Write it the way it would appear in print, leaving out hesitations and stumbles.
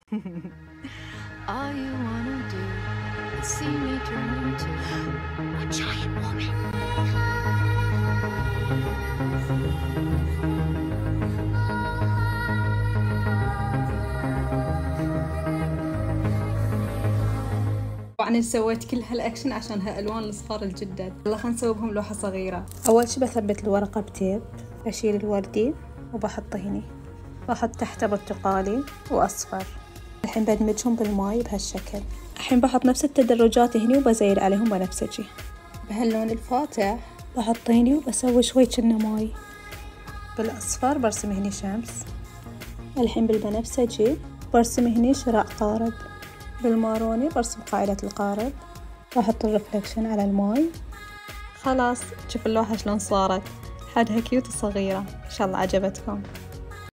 All you wanna do is see me turn into a giant woman. طبعا سويت كل هالأكشن عشان هالألوان الصغار الجدد. يلا خلينا نسوي بهم لوحة صغيرة. أول شي بثبت الورقة بتيب، أشيل الوردي وبحطه هني، بحط تحته برتقالي وأصفر. الحين بدمجهم بالماي بهالشكل. الحين بحط نفس التدرجات هني وبزيد عليهم بنفسجي بهاللون الفاتح، بحطه هني وبسوي شوي كأنه ماي. بالأصفر برسم هني شمس. الحين بالبنفسجي برسم هني شراع قارب. بالماروني برسم قاعدة القارب، واحط الرفلكشن على الماي. خلاص شوف اللوحة شلون صارت، حدها كيوت وصغيرة. إن شاء الله عجبتكم.